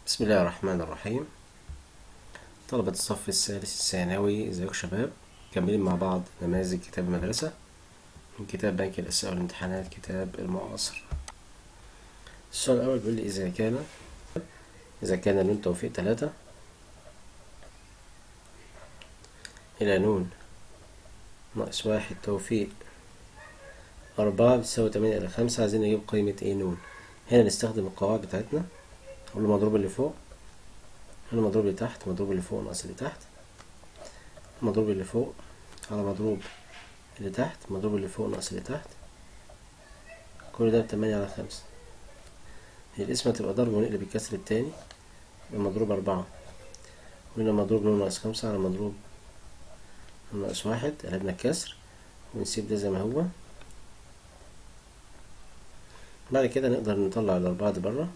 بسم الله الرحمن الرحيم. طلبة الصف الثالث الثانوي، ازيكم شباب؟ مكملين مع بعض نماذج كتاب المدرسة من كتاب بنك الأسئلة والامتحانات، كتاب المعاصر. السؤال الأول بيقول لي إذا كان نون توفيق 3 إلى نون ناقص 1 توفيق 4 بتساوي 8 إلى 5، عايزين نجيب قيمة ايه نون. هنا نستخدم القواعد بتاعتنا، نقول له مضروب اللي فوق، هنا مضروب اللي تحت، مضروب اللي فوق ناقص اللي تحت، مضروب اللي فوق على مضروب اللي تحت، مضروب اللي فوق ناقص اللي تحت، كل ده ب8 على 5. هي القسمة تبقى ضرب ونقلب الكسر التاني، يبقى مضروب 4، وهنا مضروب نون ناقص 5 على مضروب نون ناقص 1، قلبنا الكسر ونسيب ده زي ما هو. بعد كده نقدر نطلع ال4 دي برا،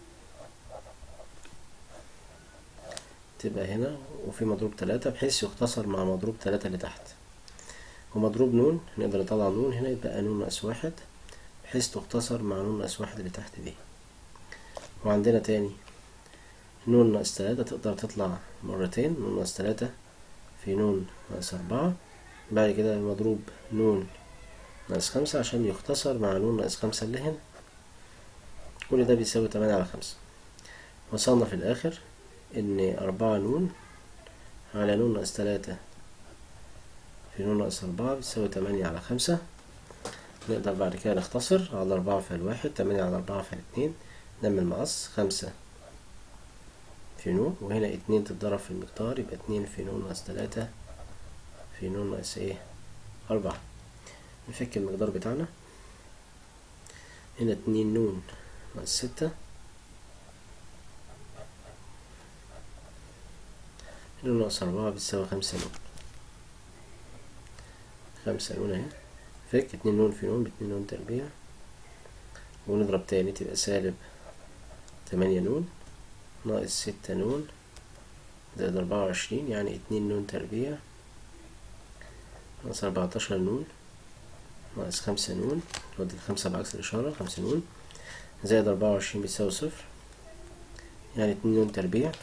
تبقى هنا وفي مضروب 3 بحيث يختصر مع مضروب 3 اللي تحت، ومضروب نون نقدر نطلع نون هنا يبقى نون ناقص 1 بحيث تختصر مع نون ناقص 1 اللي تحت دي. وعندنا تاني نون ناقص 3 تقدر تطلع مرتين، نون ناقص 3 في نون ناقص 4، بعد كده مضروب نون ناقص 5 عشان يختصر مع نون ناقص 5 اللي هنا، كل ده بيساوي 8 على 5. وصلنا في الآخر إن 4 نون على نون ناقص 3 في نون ناقص 4 بيساوي 8 على 5. نقدر بعد كده نختصر على 4 في الواحد، 8 على 4 في 2، نعمل المقص 5 في نون، وهنا 2 تتضرب في المقدار يبقى 2 في نون ناقص 3 في نون ناقص 4. نفك المقدار بتاعنا، هنا 2 نون ناقص 6، نون ناقص 4 بتساوي 5 نون، 5 نون اهي. فك 2 نون في نون ب2 نون تربيع، ونضرب تاني تبقى سالب 8 نون ناقص 6 نون زائد 24، يعني 2 نون تربيع ناقص 14 نون ناقص 5 نون، نودي ال5 بعكس الإشارة، 5 نون زائد 24 بتساوي 0، يعني 2 نون تربيع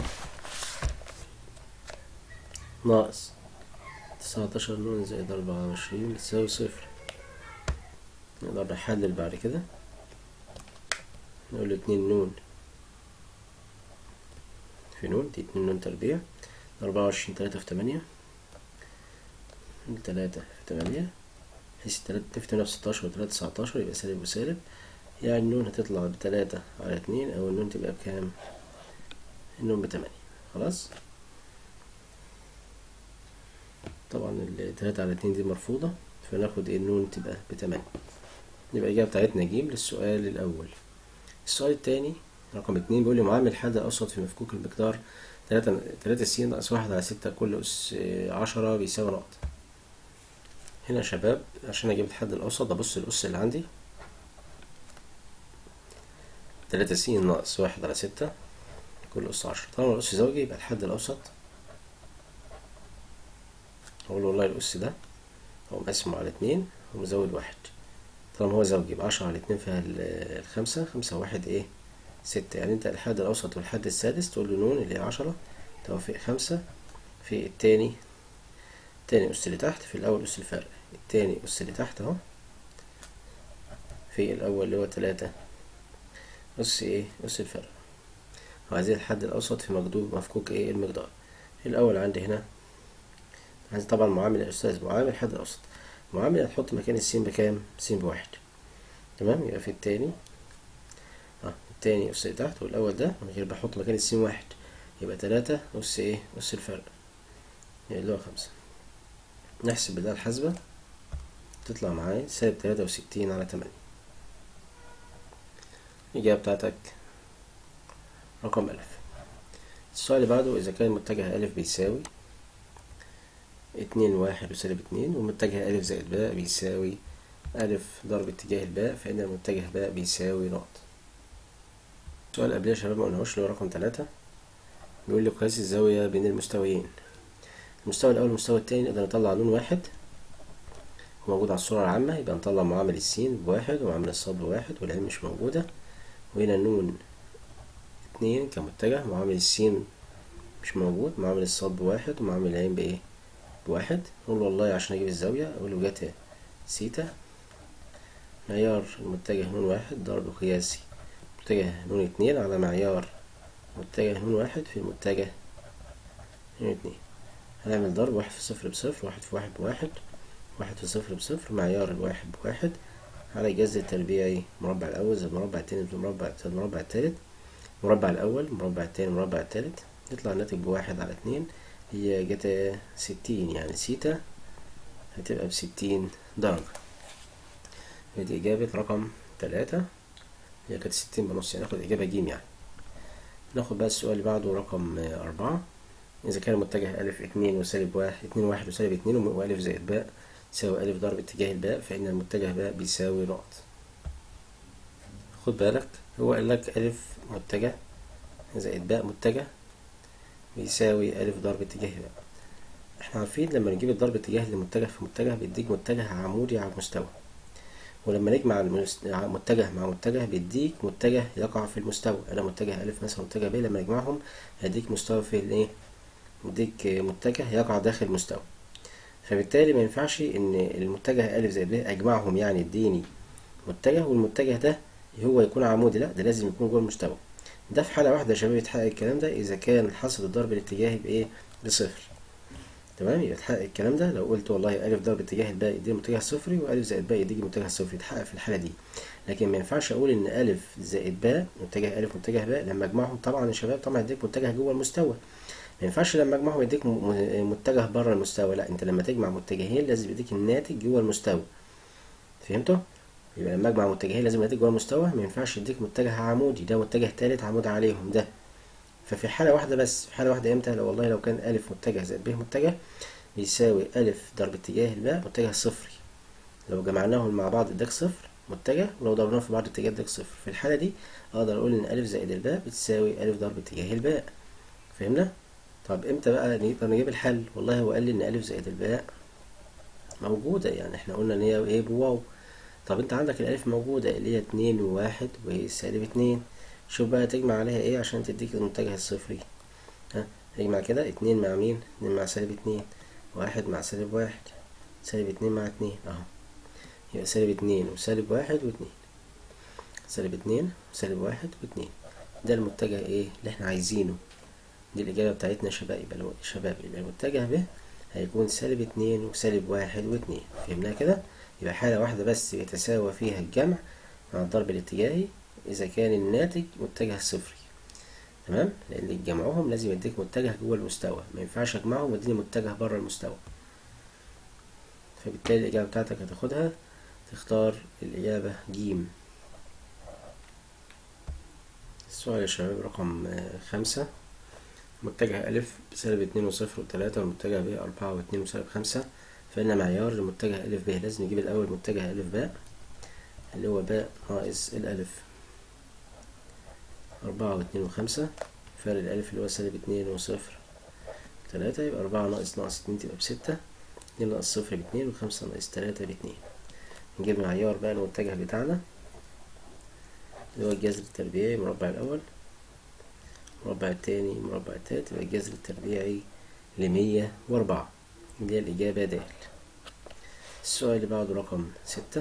ناقص 19 نون زائد 24 بتساوي 0. نقدر نحلل بعد كده، نقول 2 نون في نون دي 2 نون تربيع، 24 3 في 8 3 في 8، بحيث 3 في 16 و3 19 يبقى سالب وسالب، يعني النون هتطلع ب3 على 2، أو النون تبقى بكام؟ النون ب8. خلاص، طبعا 3 على 2 دي مرفوضة، فناخد النون تبقى ب8. يبقى الإجابة بتاعتنا ج للسؤال الأول. السؤال التاني رقم 2 بيقول لي معامل حد أوسط في مفكوك المقدار 3 س ناقص 1 على 6 كل أس 10 بيساوي نقط. هنا يا شباب عشان أجيب الحد الأوسط أبص الأس اللي عندي، 3 س ناقص 1 على 6 كل أس 10، طالما الأس زوجي يبقى الحد الأوسط أقول والله الأس ده هو مقسمه على 2 ومزود 1، طالما هو زوجي يبقى 10 على 2 فيها الخمسة، 5 و1 6، يعني انت الحد الأوسط والحد السادس تقول له نون اللي هي 10 توفيق 5 في التاني أس اللي تحت، في الأول أس الفرق، التاني أس اللي تحت أهو في الأول اللي هو 3 أس أس الفرق. وعايزين الحد الأوسط في مفكوك المقدار. الأول عندي هنا عايز طبعا معامل يا أستاذ، معامل حد الأوسط، معامل هتحط مكان السين بكام؟ سين ب1، تمام. يبقى في التاني التاني أس اللي تحت، والأول ده من غير بحط مكان السين 1، يبقى 3 أس أس الفرق يعني اللي هو 5. نحسب بالآلة الحاسبة تطلع معايا سالب 63 على 8. الإجابة بتاعتك رقم ألف. السؤال اللي بعده إذا كان متجه ألف بيساوي 2 1 وسالب 2، ومتجه ألف زائد باء بيساوي ألف ضرب اتجاه الباء، فإن المتجه باء بيساوي نقط. السؤال قبليه يا شباب مقلناهوش اللي هو رقم 3، بيقول لي قياس الزاوية بين المستويين. المستوى الأول والمستوى التاني نقدر نطلع لون واحد موجود على الصورة العامة، يبقى نطلع معامل السين ب1 ومعامل الصاد ب1 والعين مش موجودة، وهنا النون 2 كمتجه، معامل السين مش موجود، معامل الصاد بواحد، ومعامل العين بايه؟ بواحد. نقول والله عشان اجيب الزاوية اقول له جتا سيتا معيار المتجه نون واحد ضرب قياسي متجه نون اتنين على معيار متجه نون واحد في المتجه نون اتنين. هنعمل ضرب واحد في صفر بصفر، واحد في واحد بواحد، واحد في صفر بصفر، معيار الواحد بواحد على جذر تربيعي مربع الأول زائد مربع التاني زائد مربع التالت، مربع الأول مربع التاني مربع التالت، يطلع الناتج بواحد على اتنين. هي جتا 60 يعني سيتا هتبقى ب60 درجة. دي إجابة رقم 3. هي كانت 60 بنص، يعني ناخد إجابة جيم يعني. ناخد بقى السؤال اللي بعده رقم 4. إذا كان متجه ألف 2 وسالب واحد 2 واحد وسالب 2 وألف زائد باء تساوي ألف ضرب اتجاه الباء، فإن المتجه باء بيساوي نقط. خد بالك هو قال لك ألف متجه زائد باء متجه بيساوي ألف ضرب اتجاه باء. احنا عارفين لما نجيب الضرب اتجاه لمتجه في متجه بيديك متجه عمودي على المستوى، ولما نجمع متجه مع متجه بيديك متجه يقع في المستوى. أنا متجه ألف مثلا متجه ب لما نجمعهم هيديك مستوى في الايه؟ يديك متجه يقع داخل المستوى. فبالتالي ما ينفعش ان المتجه ألف زائد ب اجمعهم يعني يديني متجه والمتجه ده هو يكون عمودي، لا ده لازم يكون جوه المستوى. ده في حالة واحدة يا شباب يتحقق الكلام ده إذا كان حاصل الضرب الاتجاهي بإيه؟ بصفر. تمام، يبقى يتحقق الكلام ده لو قلت والله ألف ضرب اتجاه الباء يديني متجه صفري وألف زائد باء يديني متجه صفري، يتحقق في الحالة دي. لكن ما ينفعش أقول إن ألف زائد باء متجه ألف متجه باء لما أجمعهم طبعا يا شباب طبعا يديك متجه جوه المستوى. ما ينفعش لما أجمعهم يديك متجه بره المستوى، لا أنت لما تجمع متجهين لازم يديك الناتج جوه المستوى. فهمتوا؟ يبقى لما اجمع متجهين لازم الناتج جوه المستوى، ما ينفعش يديك متجه عمودي ده متجه تالت عمود عليهم ده. ففي حالة واحدة بس، في حالة واحدة امتى؟ لو والله لو كان ألف متجه زائد ب متجه بيساوي ألف ضرب اتجاه الباء متجه صفري، لو جمعناهم مع بعض اداك صفر متجه، ولو ضربناهم في بعض اتجاه اداك صفر. في الحالة دي اقدر اقول ان ألف زائد الباء بتساوي ألف ضرب اتجاه الباء. فهمنا؟ طب امتى بقى نقدر نجيب الحل؟ والله هو قال لي ان ألف زائد الباء موجودة، يعني احنا قلنا ان هي ايه؟ بواو. طب انت عندك الالف موجودة اللي هي 2 وواحد وهي سالب 2. شوف بقى تجمع عليها ايه عشان تديك المتجه الصفري. ها اجمع كده 2 مع مين؟ 2 مع سالب 2، واحد مع سالب واحد، سالب 2 مع 2 اهو، يبقى سالب 2 وسالب واحد واتنين، سالب 2 وسالب واحد واتنين. ده المتجه ايه اللي احنا عايزينه. دي الإجابة بتاعتنا يا شباب. يبقى المتجه ب هيكون سالب 2 وسالب واحد واتنين. فهمناها كده؟ يبقى حالة واحدة بس يتساوى فيها الجمع مع الضرب الاتجاهي إذا كان الناتج متجه صفري. تمام؟ لأن جمعهم لازم يديك متجه جوه المستوى، ما ينفعش أجمعهم ويديني متجه بره المستوى. فبالتالي الإجابة بتاعتك هتاخدها تختار الإجابة جيم. السؤال يا شباب رقم 5. متجه ألف بسالب 2 وصفر وتلاتة، والمتجه ب 4 و2 وسالب 5، فإن معيار المتجه ألف ب. لازم نجيب الأول متجه ألف باء اللي هو باء ناقص الألف، 4 و2 و5، فرق الألف اللي هو سالب 2 وصفر و3، يبقى 4 ناقص 2 تبقى ب6، 2 ناقص صفر ب2، و5 ناقص 3 ب2. نجيب معيار بقى المتجه بتاعنا اللي هو الجذر التربيعي مربع الأول مربع التاني مربع التالت، يبقى الجذر التربيعي ل104. دي هي الإجابة د. السؤال اللي بعده رقم 6.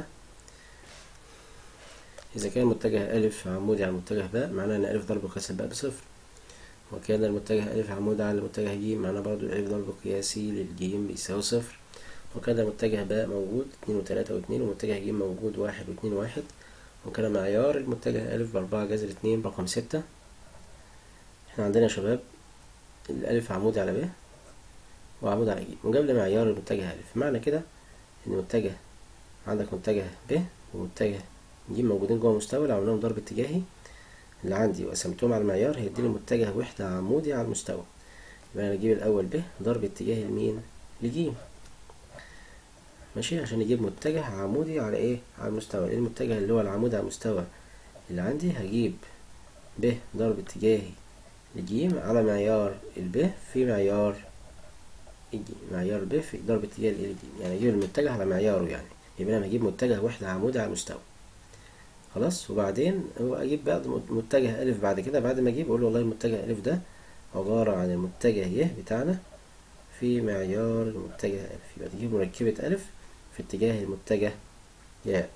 إذا كان متجه ألف عمودي على متجه باء معناه إن ألف ضرب قياس الباء بصفر، وكان المتجه ألف عمودي على متجه ج معناه برضو ألف ضرب قياسي للجيم بيساوي صفر، وكان متجه باء موجود 2 و3 و2، ومتجه ج موجود 1 و2 و1، وكان معيار المتجه ألف ب4 جذر 2 رقم 6. احنا عندنا يا شباب الألف عمودي على ب وعمود على ج مجاب لمعيار المتجه ألف، معنى كده إن متجه عندك متجه ب ومتجه ج موجودين جوه المستوى. لو عملناهم ضرب اتجاهي اللي عندي وقسمتهم على المعيار هيديني متجه وحدة عمودي على المستوى. يبقى أنا أجيب الأول ب ضرب اتجاهي لمين؟ لج. ماشي، عشان نجيب متجه عمودي على ايه؟ على المستوى. ايه المتجه اللي هو العمودي على المستوى اللي عندي؟ هجيب ب ضرب اتجاهي لج على معيار الب في معيار الج، معيار ب في ضرب اتجاه الج، يعني اجيب المتجه على معياره يعني. يبقى انا هجيب متجه وحدة عمودي على المستوى. خلاص. وبعدين هو اجيب بقى متجه الف بعد كده، بعد ما اجيب اقول له والله المتجه الف ده عبارة عن المتجه ي بتاعنا في معيار المتجه الف، يبقى تجيب مركبة الف في اتجاه المتجه ياء،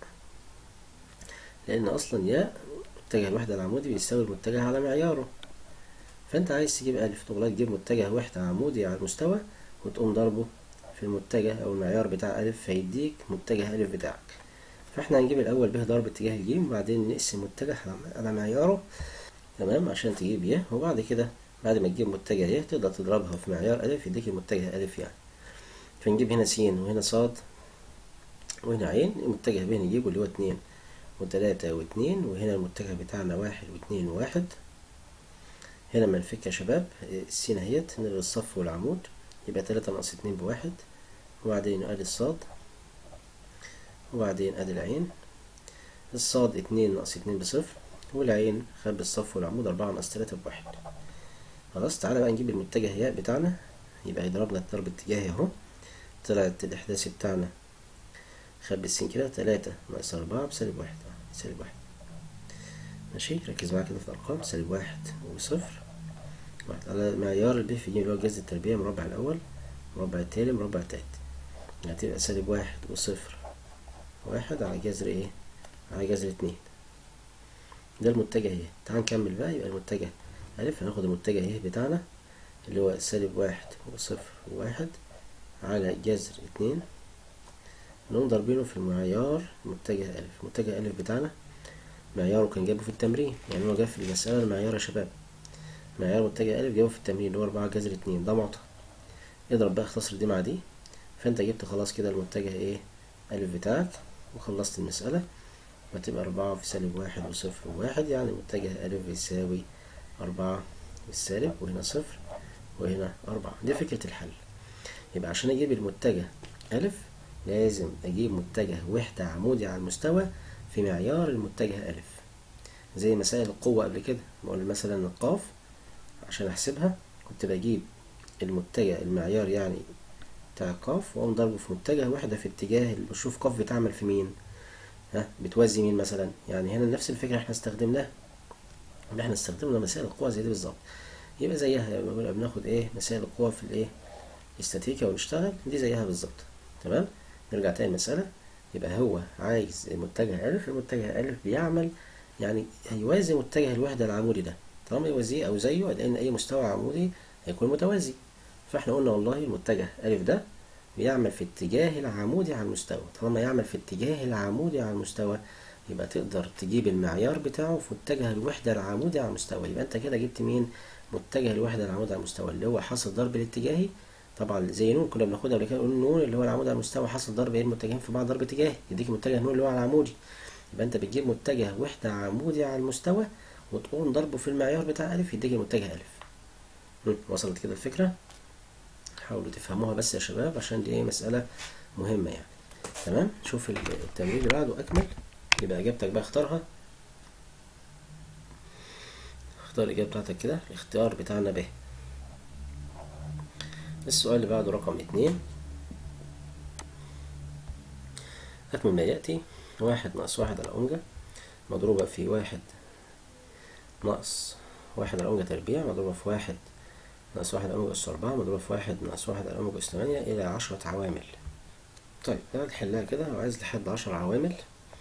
لان اصلا ياء متجه الوحدة العمودي بيساوي المتجه على معياره. فانت عايز تجيب الف، تقول تجيب متجه وحدة عمودي على المستوى وتقوم ضربه في المتجه او المعيار بتاع الف، فيديك متجه الف بتاعك. فاحنا هنجيب الاول به ضرب اتجاه الجيم، وبعدين نقسم متجه على معياره، تمام، عشان تجيب ي. وبعد كده بعد ما تجيب متجه ي تقدر تضربها في معيار الف يديك المتجه الف يعني. فنجيب هنا س وهنا ص وهنا عين. المتجه ب نجيبه اللي هو 2 و3 و2، وهنا المتجه بتاعنا 1 و2 و1. هنا ما نفك يا شباب السين اهيت، نلغي الصف والعمود، يبقى 3 ناقص 2 ب1، وبعدين ادي الصاد، وبعدين ادي العين. الصاد 2 ناقص 2 بصفر، والعين خد الصف والعمود 4 ناقص 3 ب1. خلاص. تعالى بقى نجيب المتجه ياء بتاعنا، يبقى يضربنا ضرب اتجاهي اهو. طلعت الاحداثي بتاعنا خد السين كده 3 ناقص 4 بسالب 1، سالب 1. ماشي، ركز معايا كده في الارقام، سالب 1 وصفر، 1 على معيار الب في ج اللي هو جذر التربيع، مربع الاول مربع التاني مربع التالت، هتبقى سالب 1 وصفر 1 على جذر ايه؟ على جذر 2. ده المتجه ي. تعال نكمل بقى. يبقى المتجه ألف هناخد المتجه ي بتاعنا اللي هو سالب 1 وصفر 1 على جذر 2، نقوم ضاربينه في المعيار متجه ألف. متجه ألف بتاعنا معياره كان جابه في التمرين، يعني هو جاب في المسألة المعيار يا شباب، معيار متجه ألف جابه في التمرين اللي هو 4 جذر 2، ده معطى. اضرب بقى، اختصر دي مع دي، فانت جبت خلاص كده المتجه ايه ألف بتاعك، وخلصت المسألة. وتبقى 4 في سالب 1 وصفر 1، يعني متجه ألف يساوي 4 بالسالب، وهنا صفر وهنا 4. دي فكرة الحل. يبقى عشان اجيب المتجه ألف لازم اجيب متجه وحدة عمودي على المستوى في معيار المتجه ألف، زي مسائل القوة قبل كده. بقول مثلا القاف عشان احسبها كنت بجيب المتجه المعيار يعني بتاع قاف، واقوم ضربه في متجه وحدة في اتجاه، بشوف قاف بتعمل في مين، بتوازي مين مثلا. يعني هنا نفس الفكرة احنا استخدمناها، اللي احنا استخدمنا مسائل القوة زي دي بالظبط، يبقى زيها. بناخد ايه مسائل القوة في الايه استاتيكا ونشتغل دي زيها بالظبط. تمام. نرجع تاني المسألة. يبقى هو عايز المتجه ألف، المتجه ألف بيعمل يعني هيوازي متجه الوحدة العمودي ده، طالما يوازيه أو زيه، لأن أي مستوى عمودي هيكون متوازي. فاحنا قلنا والله المتجه ألف ده بيعمل في اتجاه العمودي على المستوى، طالما يعمل في اتجاه العمودي على المستوى يبقى تقدر تجيب المعيار بتاعه في متجه الوحدة العمودي على المستوى. يبقى انت كده جبت مين؟ متجه الوحدة العمودي على المستوى، اللي هو حاصل ضرب الاتجاهي. طبعا زي نون كنا بناخدها قبل كده، نقول نون اللي هو العمود على المستوى حاصل ضرب ايه المتجهين في بعض ضرب اتجاهي، يديك متجه نون اللي هو على العمودي. يبقى انت بتجيب متجه وحدة عمودي على المستوى وتقوم ضربه في المعيار بتاع ألف يديك المتجه ألف. وصلت كده الفكرة؟ حاولوا تفهموها بس يا شباب، عشان دي مسألة مهمة يعني. تمام. شوف التمرين اللي بعده أكمل. يبقى إجابتك بقى اختارها، اختار الإجابة بتاعتك كده. الاختيار بتاعنا ب. السؤال اللي بعده رقم 2. أكمل ما يأتي. 1 ناقص 1 على أوميجا مضروبة في 1 ناقص 1 على أوميجا تربيع مضروبة في 1 ناقص 1 على أوميجا أس 4 مضروبة في 1 ناقص 1 على أوميجا أس 8 إلى 10 عوامل. طيب تعالى نحلها كده. لو عايز لحد 10 عوامل،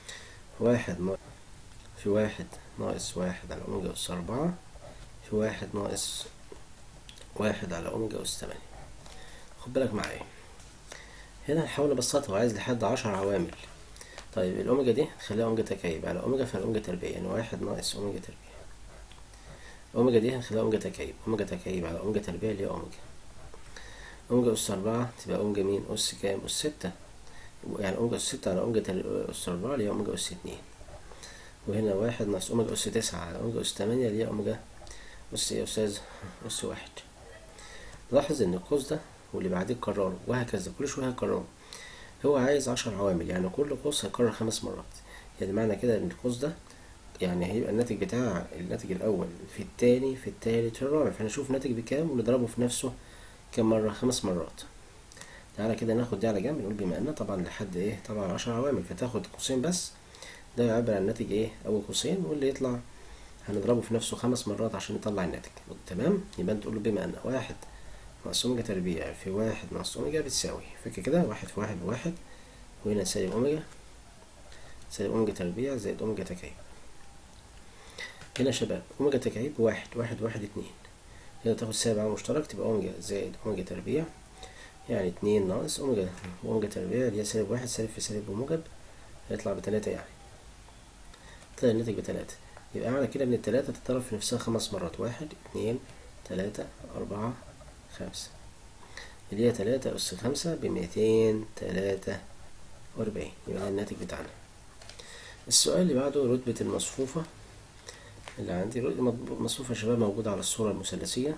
في 1 ناقص 1 على أوميجا أس 4 في 1 ناقص 1 على أوميجا أس 8. خد بالك معايا هنا، نحاول نبسطها. وعايز لحد 10 عوامل. طيب الأوميجا دي خليها أوميجا تكعيب على أوميجا، فالأوميجا تربيع، يعني 1 ناقص أوميجا تربيع. أوميجا دي هنخليها أوميجا تكعيب، أوميجا تكعيب على أوميجا تربيع اللي هي أوميجا. أوميجا أس 4 تبقى أوميجا مين؟ أس كام؟ أس 6، يعني أوميجا أس 6 على أوميجا أس 4 اللي هي أوميجا أس 2. وهنا 1 ناقص أوميجا أس 9 على أوميجا أس 8 اللي هي أوميجا أس إيه يا أستاذ؟ أس 1. لاحظ إن القوس ده واللي بعديه اتكرروا، وهكذا كل شوية هيكرروا. هو عايز 10 عوامل، يعني كل قوس هيكرر 5 مرات. يعني معنى كده إن القوس ده يعني هيبقى الناتج بتاع الناتج الأول في التاني في التالت في الرابع، فهنشوف الناتج بكام ونضربه في نفسه كم مرة؟ 5 مرات. تعالى كده ناخد دي على جنب، نقول بما ان طبعا لحد ايه؟ طبعا 10 عوامل، فتاخد قوسين بس ده يعبر عن الناتج ايه أول قوسين، واللي يطلع هنضربه في نفسه 5 مرات عشان نطلع الناتج. تمام. يبقى انت تقول له بما ان 1 ناقص أوميجا تربيع في 1 ناقص أوميجا بتساوي، فكر كده، 1 في 1 بواحد، وهنا سالب أوميجا، سالب أوميجا تربيع زائد أوميجا تكعيب. هنا يا شباب أوميجا تكعيب 1 1 1 2، هنا تاخد سالب عامل مشترك تبقى أوميجا زائد أوميجا تربيع، يعني 2 ناقص أوميجا، وأوميجا تربيع اللي هي سالب 1 سالب في سالب بموجب هيطلع ب3 يعني. طلع الناتج ب3. يبقى معنى كده إن ال3 تتضرب في نفسها 5 مرات، 1 2 3 4 5، اللي هي 3 أس 5 ب243. يبقى ده الناتج بتاعنا. السؤال اللي بعده رتبة المصفوفة اللي عندي. مصفوفة يا شباب موجودة على الصورة المثلثية،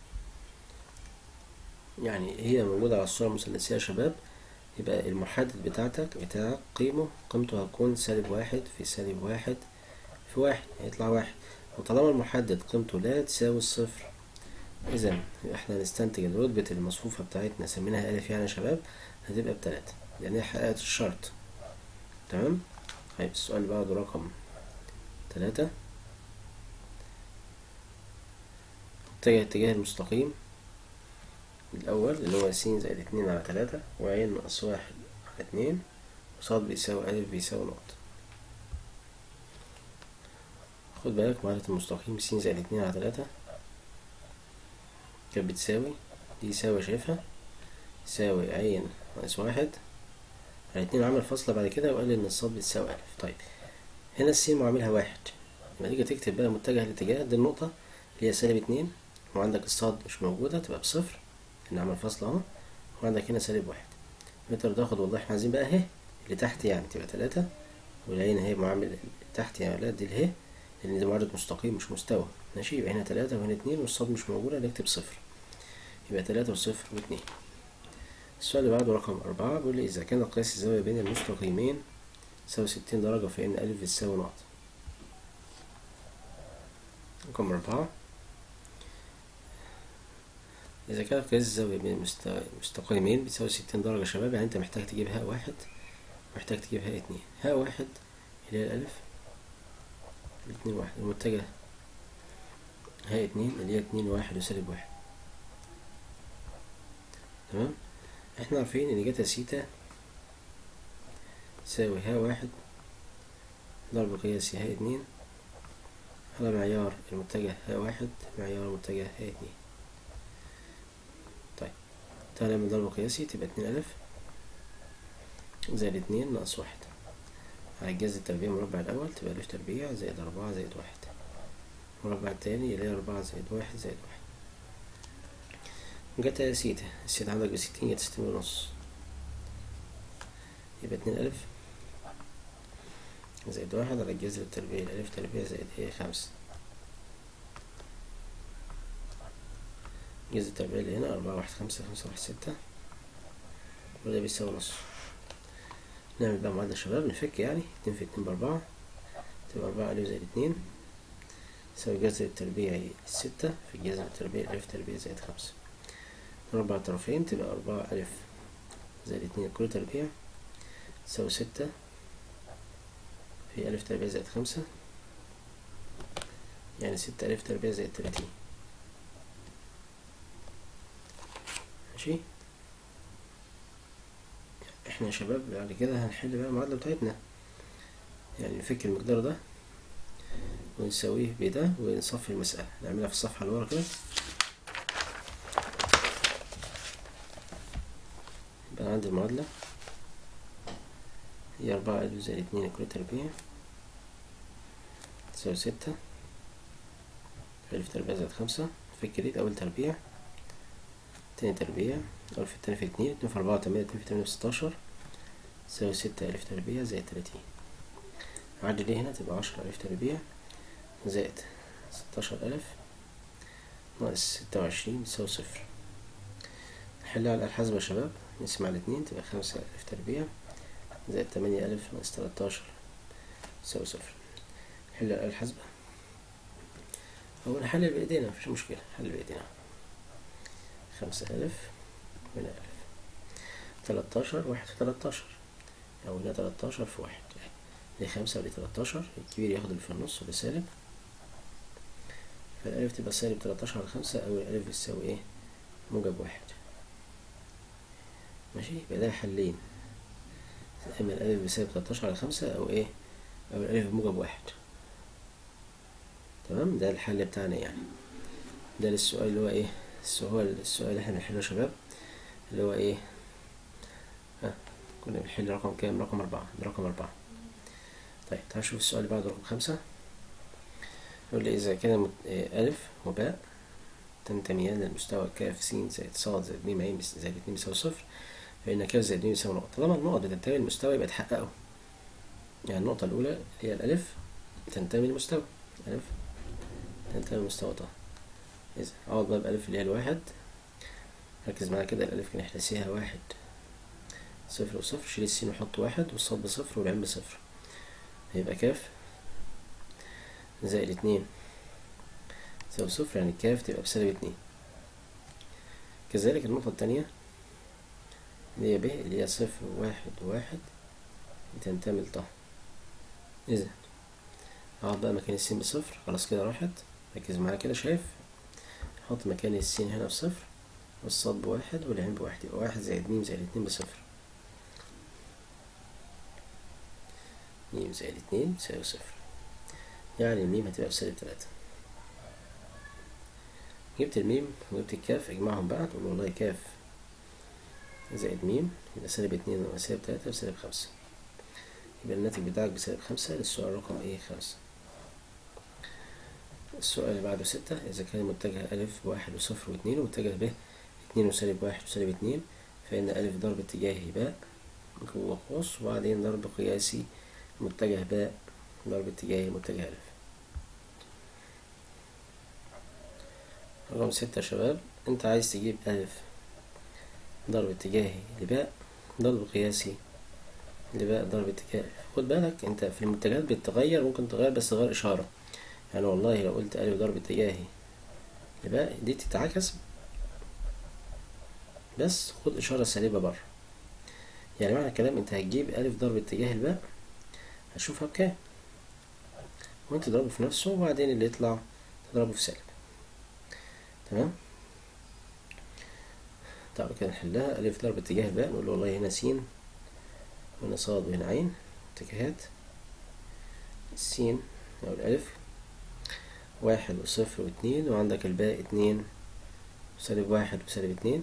يعني هي موجودة على الصورة المثلثية يا شباب. يبقى المحدد بتاعك قيمته هتكون سالب 1 في سالب 1 في 1، هيطلع 1. وطالما المحدد قيمته لا تساوي الصفر، إذا احنا هنستنتج ان رتبة المصفوفة بتاعتنا سميناها ألف يعني يا شباب، هتبقى ب3 لأن هي حققت الشرط. تمام. طيب السؤال اللي بعده رقم 3. اتجاه المستقيم الأول اللي هو س زائد 2 على 3 وعين ناقص 1 على 2 وصاد بيساوي ألف بيساوي نقطة. خد بالك معادلة المستقيم س زائد 2 على 3 كانت بتساوي دي، يساوي شايفها، يساوي عين ناقص 1 على 2، عمل فاصلة بعد كده وقال إن الصاد بتساوي ألف. طيب هنا الس معاملها 1، لما تيجي تكتب بقى متجه الاتجاه دي النقطة اللي هي سالب 2، وعندك الصاد مش موجودة تبقى بصفر، هنا عمل فاصلة اهو، وعندك هنا سالب 1. نقدر تاخد والله احنا عايزين بقى اهي اللي تحت يعني تبقى 3، والعين اهي معامل تحت يعني لا دي الاهي، لأن دي معادلة مستقيم مش مستوى. ماشي. يبقى هنا 3 وهنا 2 والصاد مش موجودة نكتب صفر، يبقى 3 وصفر و2. السؤال اللي بعده رقم 4 بيقول لي إذا كان قياس الزاوية بين المستقيمين يساوي 60 درجة فإن ألف بتساوي نقطة. رقم 4، إذا كان قياس الزاوية بين المستقيمين بتساوي 60 درجة يا شباب، يعني أنت محتاج تجيب هاء 1 محتاج تجيب هاء 2. هاء 1 اللي هي الألف، 2 1، المتجه هاء 2 اللي هي 2 1 وسالب 1. تمام. احنا عارفين ان جتا سيتا تساوي هاء 1 ضرب قياسي هاء 2 على معيار المتجه هاء 1 معيار المتجه هاء 2. طيب تعالى من ضرب قياسي تبقى 2 ألف زائد 2 ناقص 1 على الجذر التربيع مربع الأول تبقى ألف تربيع زائد 4 زائد 1، المربع التاني اللي هي 4 زائد 1 زائد 1. جتا سيتا، السيتا عندك ب60 جت 60 ونص، يبقى 2 ألف زائد 1 على الجذر التربيع الألف تربيع زائد 5. جذر التربيع اللي هنا 4 1 5 5 1 6 وده بيساوي نص. نعمل بقى معادلة شباب نفك يعني 2 في 2 ب4 تبقى 4 ألف زائد 2 يساوي الجذر التربيعي 6 في الجذر التربيعي ألف تربيع زائد 5. نربع الطرفين تبقى 4 ألف زائد 2 كل تربيع تساوي 6 في ألف تربيع زائد 5، يعني 6 ألف تربيع زائد 30. ماشي. احنا يا شباب بعد كده هنحل بقى المعادلة بتاعتنا، يعني نفك المقدار ده ونساويه بده ونصفي المسألة. نعملها في الصفحة اللي ورا كده. يبقى عندي المعادلة هي 4 ألف زائد 2 كل تربيع تساوي 6 في ألف تربيع زائد 5. نفك دي أول تربيع تاني تربيع ألف التاني في 2 2 في 4 8 2 في 8 في 16 تساوي 6 ألف تربيع زائد 30. عدي دي هنا تبقى 10 ألف تربيع زائد 16 ألف ناقص 26 تساوي صفر. نحلها على الحاسبة يا شباب، نقسم على 2 تبقى 5 ألف تربيع زائد 8 ألف ناقص 13 تساوي صفر. نحل على الحاسبة أو نحلل بإيدينا مفيش مشكلة، نحل بإيدينا. 5 ألف هنا ألف 13 1 في 13 أو هنا 13 في 1 دي 5 ودي 13، الكبير ياخد اللي في النص وده سالب، فالألف تبقى سالب 13 على 5، أو الألف بتساوي ايه؟ موجب 1. ماشي، يبقى ده حلين، اما الألف بسالب 13 على 5 أو ايه؟ أو الألف بموجب 1. تمام، ده الحل بتاعنا يعني. ده للسؤال اللي هو ايه؟ السؤال اللي احنا بنحله يا شباب، اللي هو ايه؟ كنا بنحل رقم كام؟ رقم 4. ده رقم 4. طيب تعال نشوف السؤال اللي بعده، رقم 5. يقول لي إذا كان ألف وباء تنتميان للمستوى كاف س زائد ص زائد م ع زائد 2 بيساوي صفر، فإن كاف زائد م بيساوي نقطة. طالما النقط بتنتمي للمستوى يبقى تحققه. يعني النقطة الأولى هي الألف تنتمي للمستوى، ألف تنتمي للمستوى طه. إذا أقعد بقى بألف اللي هي الواحد، ركز معايا كده، الألف كان احتسيها 1 صفر وصفر، شيل السين وحط 1 والصاد بصفر والعين بصفر، هيبقى كاف زائد 2 تساوي صفر، يعني كاف تبقى بسالب 2. كذلك النقطة التانية اللي هي ب اللي هي 0 و1 و1 بتنتمي لطه. إذا أقعد بقى مكان السين بصفر، خلاص كده راحت. ركز معايا كده، شايف؟ حط مكان السين هنا بصفر والصاد بواحد والعين بواحد، يبقى 1 زائد م زائد 2 بصفر، م زائد 2 تساوي صفر، يعني الميم هتبقى بسالب 3. جبت الميم وجبت الكاف، اجمعهم بقى، تقول والله كاف زائد ميم يبقى سالب 2 يبقى سالب 3 بسالب 5، يبقى الناتج بتاعك بسالب 5 للسؤال رقم ايه؟ 5. السؤال اللي بعده 6. إذا كان متجه ألف بواحد وصفر واتنين ومتجه ب 2 وسالب 1 وسالب 2، فإن ألف ضرب اتجاهي باء جوه قوس، وبعدين ضرب قياسي متجه باء ضرب اتجاهي متجه ألف. رقم 6 يا شباب، أنت عايز تجيب ألف ضرب اتجاهي لباء ضرب قياسي لباء ضرب اتجاه ألف. خد بالك أنت في المتجهات بتتغير، ممكن تغير بس تغير إشارة. يعني والله لو قلت ألف ضرب اتجاهي لباء دي تتعكس، بس خد إشارة سالبة بره. يعني معنى الكلام أنت هتجيب ألف ضرب اتجاه الباء هتشوفها بكام، وأنت تضربه في نفسه، وبعدين اللي يطلع تضربه في سالب. تمام. تعالوا كده نحلها. ألف ضرب اتجاه الباء، نقول له والله هنا س وهنا صاد وهنا عين، اتجاهات السين أو الألف 1 وصفر واتنين، وعندك الباء 2 وسالب 1 وسالب 2.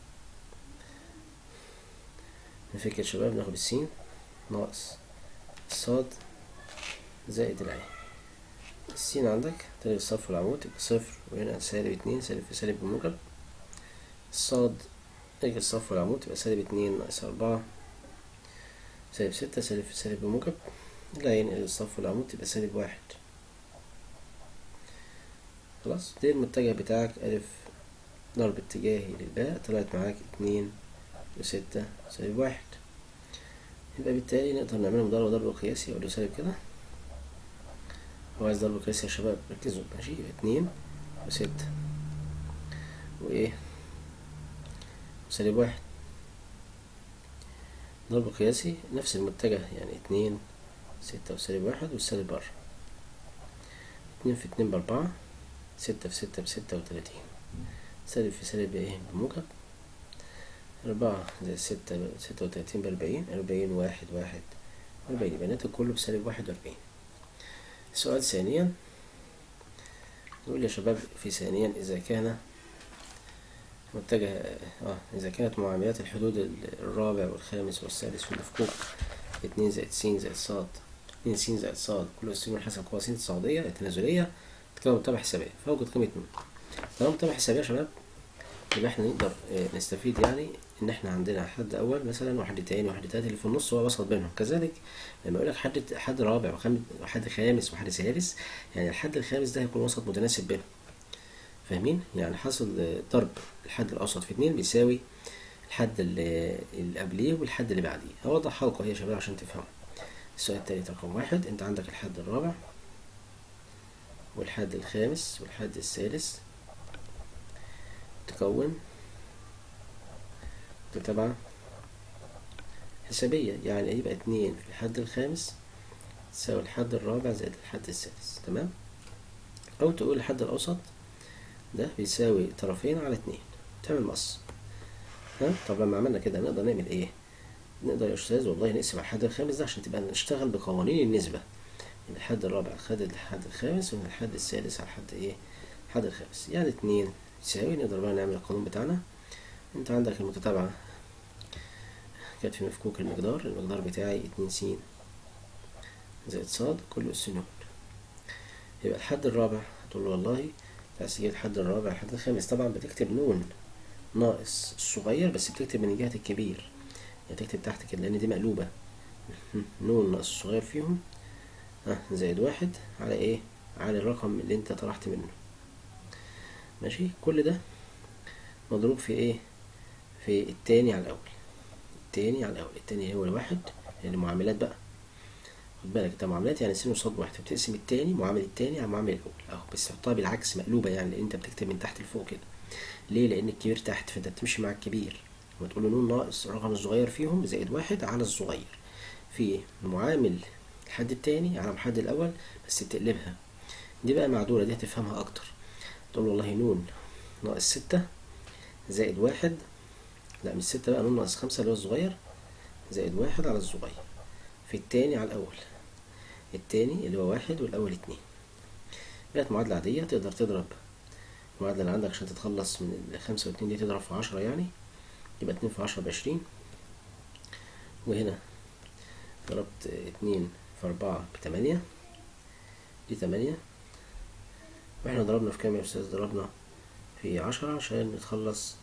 نفكر يا شباب، ناخد السين ناقص الصاد زائد العين. السين عندك تلغي الصف والعمود تبقى 0، وهنا سالب 2 سالب في سالب بموجب. الصاد تلغي الصف والعمود تبقى سالب 2 ناقص 4 سالب 6 سالب في سالب بموجب. العين تلغي الصف والعمود تبقى سالب 1. خلاص، ده المتجه بتاعك ألف ضرب اتجاهي للباء، طلعت معاك 2 و6 سالب 1. يبقى بالتالي نقدر نعملهم ضرب قياسي، أقول له سالب كده. هو عايز ضرب قياسي يا شباب، ركزوا ماشي. يبقى 2 و6 وإيه سالب 1. ضرب قياسي نفس المتجه، يعني 2 6 وسالب 1 والسالب بره. 2 في 2 ب4، 6 في 6 ب36، سالب في سالب بإيه؟ بموجب. 4 زائد 6 36 ب40، 40 1 1 40، يبقى الناتج كله بسالب 41. السؤال ثانيا نقول يا شباب في ثانيا إذا كان متجه إذا كانت معاملات الحدود الرابع والخامس والسادس في المفكوك 2 زائد س زائد ص 2 س زائد ص كل السين حسب قواسين التصاعدية التنازلية تكون متابعة حسابية، فوجد قيمة ن. طالما متابعة حسابية يا شباب يبقى احنا نقدر نستفيد، يعني ان احنا عندنا حد اول مثلا وحد تاني وحد تالت، اللي في النص هو وسط بينهم. كذلك لما يقول لك حد رابع وحد خامس وحد سادس، يعني الحد الخامس ده هيكون وسط متناسب بينهم. فاهمين؟ يعني حاصل ضرب الحد الاوسط في 2 بيساوي الحد اللي قبليه والحد اللي بعديه. هوضحها لكم يا شباب عشان تفهموا. السؤال التالت رقم 1، انت عندك الحد الرابع والحد الخامس والحد السادس تكون متابعة حسابية، يعني يبقى 2 في الحد الخامس تساوي الحد الرابع زائد الحد السادس. تمام. أو تقول الحد الأوسط ده بيساوي طرفين على 2، تعمل مقص. طب لما عملنا كده نقدر نعمل ايه؟ نقدر يا أستاذ والله نقسم على الحد الخامس ده عشان تبقى نشتغل بقوانين النسبة. من الحد الرابع خد الحد الخامس، ومن الحد السادس على الحد ايه؟ الحد الخامس. يعني 2 تساوي، نقدر بقى نعمل القانون بتاعنا. انت عندك المتتابعة كانت في مفكوك المقدار بتاعي 2 س زائد ص كل أس ن. يبقى الحد الرابع هتقول له والله تسجيل الحد الرابع الحد الخامس. طبعا بتكتب نون ناقص الصغير، بس بتكتب من جهة الكبير، يعني تكتب تحت كده لأن دي مقلوبة. نون ناقص الصغير فيهم زائد 1 على ايه؟ على الرقم اللي انت طرحت منه. ماشي. كل ده مضروب في ايه؟ في التاني على الأول. التاني هو الواحد، يعني معاملات بقى. خد بالك ده معاملات، يعني س وصاد واحد، فبتقسم التاني معامل التاني على معامل الأول أهو، بس تحطها بالعكس مقلوبة، يعني لأن أنت بتكتب من تحت لفوق كده. ليه؟ لأن الكبير تحت، فأنت بتمشي مع الكبير وتقول له نون ناقص الرقم الصغير فيهم زائد 1 على الصغير في معامل الحد التاني على الحد الأول، بس بتقلبها. دي بقى معدولة، دي هتفهمها أكتر. تقول والله نون ناقص 6 زائد 1، لا مش 6 بقى، نون ناقص 5 اللي هو الصغير زائد 1 على الصغير في التاني على الأول. التاني اللي هو 1 والأول 2. بقت معادلة عادية. تقدر تضرب المعادلة اللي عندك عشان تتخلص من 5 و2 دي، تضرب في 10 يعني، يبقى 2 في 10 ب20. وهنا ضربت 2 في 4 ب8، دي 8. واحنا ضربنا في كام يا أستاذ؟ ضربنا في 10 عشان نتخلص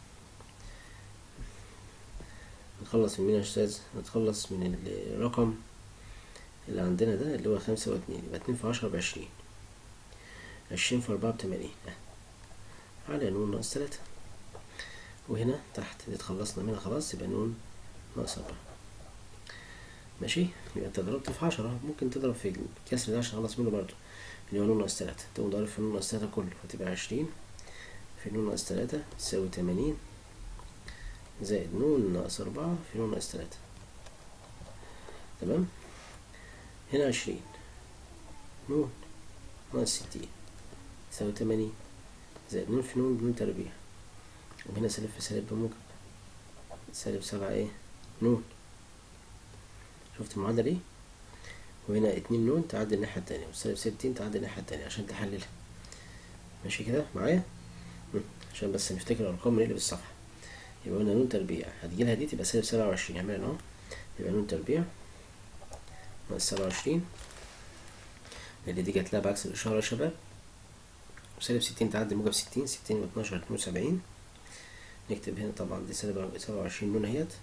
من مين يا أستاذ؟ نتخلص من الرقم اللي عندنا ده اللي هو 5 و2، يبقى 2 في 10 ب20. 20 في 4 ب80 على نون ناقص 3. وهنا تحت دي اتخلصنا منها خلاص، يبقى نون ناقص 4. ماشي. يبقى انت ضربت في 10، ممكن تضرب في الكسر ده عشان تخلص منه برضه، اللي هو نون ناقص 3. تقوم ضارب في نون ناقص 3 كله، فتبقى 20 في نون ناقص 3 تساوي 80 زائد نون ناقص 4 في نون ناقص 3. تمام. هنا 20 نون ناقص 60 تساوي 80 زائد نون في نون بنون تربيع، وهنا سالب في سالب بموجب، سالب 7 ايه؟ نون. شفت المعادلة دي؟ وهنا 2 نون تعدي الناحية التانية، وسالب 60 تعدي الناحية التانية عشان تحللها. ماشي كده معايا؟ عشان بس نفتكر الأرقام ونقلب الصفحة. يبقى قلنا نون تربيع هتجيلها دي تبقى سالب 27، اعملها اهو. يبقى نون تربيع ناقص 27، اللي دي جت لها بعكس الإشارة يا شباب. وسالب 60 تعدي موجب 60، 60 و12 72. نكتب هنا طبعا دي سالب 27 نون اهيت،